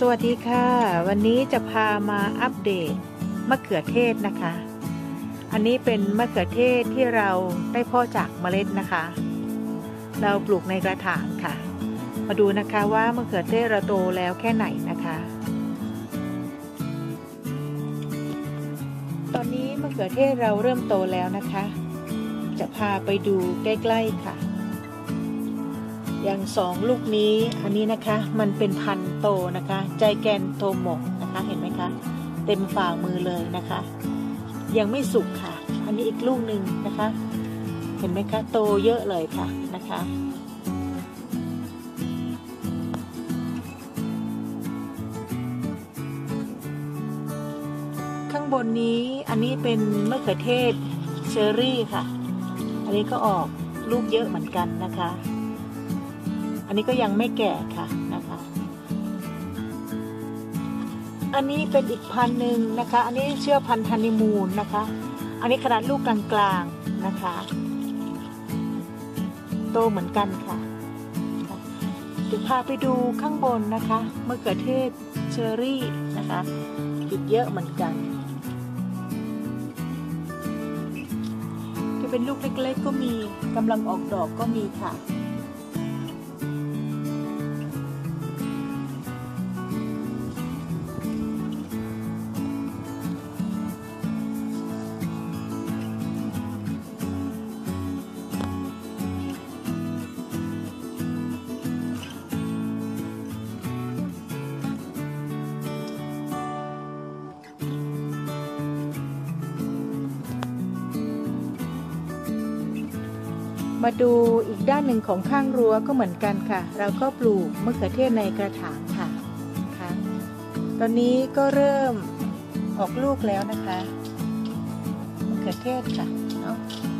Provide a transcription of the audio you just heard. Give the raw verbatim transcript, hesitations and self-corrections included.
สวัสดีค่ะวันนี้จะพามาอัปเดตมะเขือเทศนะคะอันนี้เป็นมะเขือเทศที่เราได้เพาะจากเมล็ดนะคะเราปลูกในกระถางค่ะมาดูนะคะว่ามะเขือเทศเราโตแล้วแค่ไหนนะคะตอนนี้มะเขือเทศเราเริ่มโตแล้วนะคะจะพาไปดูใกล้ๆค่ะอย่างสองลูกนี้อันนี้นะคะมันเป็นพันธุ์โตนะคะใจแกนโทโมะนะคะเห็นไหมคะเต็มฝ่ามือเลยนะคะยังไม่สุกค่ะอันนี้อีกลูกหนึ่งนะคะเห็นไหมคะโตเยอะเลยค่ะนะคะข้างบนนี้อันนี้เป็นมะเขือเทศเชอร์รี่ค่ะอันนี้ก็ออกลูกเยอะเหมือนกันนะคะอันนี้ก็ยังไม่แก่ค่ะนะคะอันนี้เป็นอีกพันธุ์หนึ่งนะคะอันนี้เชื่อพันธุ์ฮันนีมูนนะคะอันนี้ขนาดลูกกลางๆนะคะโตเหมือนกันค่ะเดี๋ยวพาไปดูข้างบนนะคะมะเขือเทศเชอร์รี่นะคะอีกเยอะเหมือนกันจะเป็นลูกเล็กๆก็มีกำลังออกดอกก็มีค่ะมาดูอีกด้านหนึ่งของข้างรั้วก็เหมือนกันค่ะเราก็ปลูกมะเขือเทศในกระถางค่ะค่ะตอนนี้ก็เริ่มออกลูกแล้วนะคะมะเขือเทศค่ะเนาะ